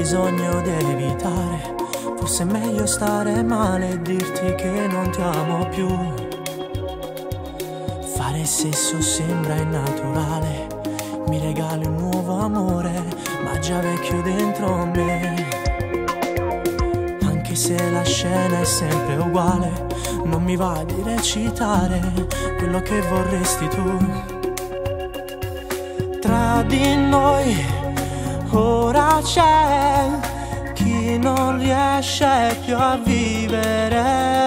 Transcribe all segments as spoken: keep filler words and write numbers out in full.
bisogno di evitare, forse è meglio stare male e dirti che non ti amo più. Fare sesso sembra innaturale, mi regali un nuovo amore, ma già vecchio dentro me. Anche se la scena è sempre uguale, non mi va di recitare quello che vorresti tu. Tra di noi ora c'è chi non riesce più a vivere.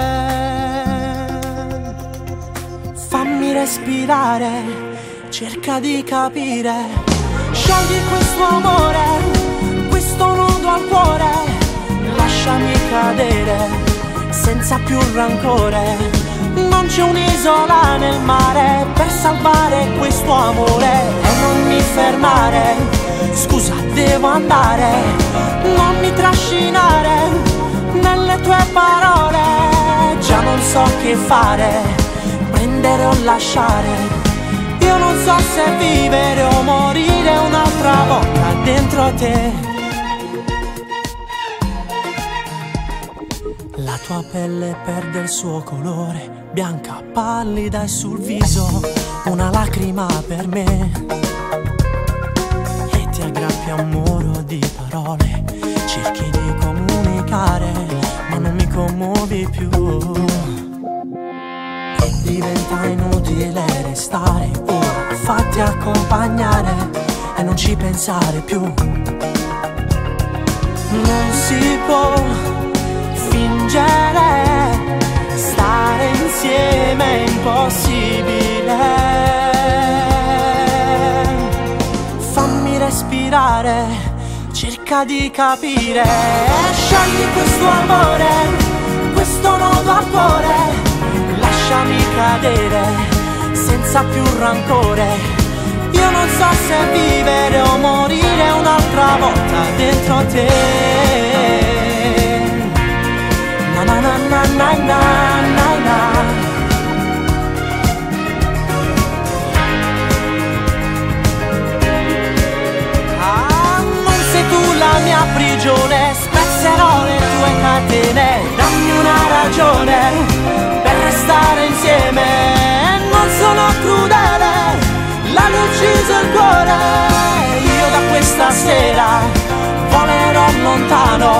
Fammi respirare, cerca di capire. Sciogli questo amore, questo nudo al cuore. Lasciami cadere senza più rancore. Non c'è un'isola nel mare per salvare questo amore. E non mi fermare, scusa devo andare. Non mi trascinare nelle tue parole. Già non so che fare, prendere o lasciare. Io non so se vivere o morire un'altra volta dentro te. La tua pelle perde il suo colore, bianca, pallida e sul viso una lacrima per me. E ti aggrappi a un muro di parole, cerchi di comunicare, ma non mi commuovi più. E diventa inutile restare ora, fatti accompagnare e non ci pensare più. Non si può fingere, stare insieme è impossibile. Fammi respirare, cerca di capire. Sciogli questo amore, questo nodo al cuore. Lasciami cadere senza più rancore. Io non so se vivere o morire un'altra volta dentro te. Na na na na na na na. Ah, non sei tu la mia prigione, spezzerò le tue catene. Dammi una ragione per restare insieme. Non sono crudele, l'hanno ucciso il cuore. Io da questa sera volerò lontano,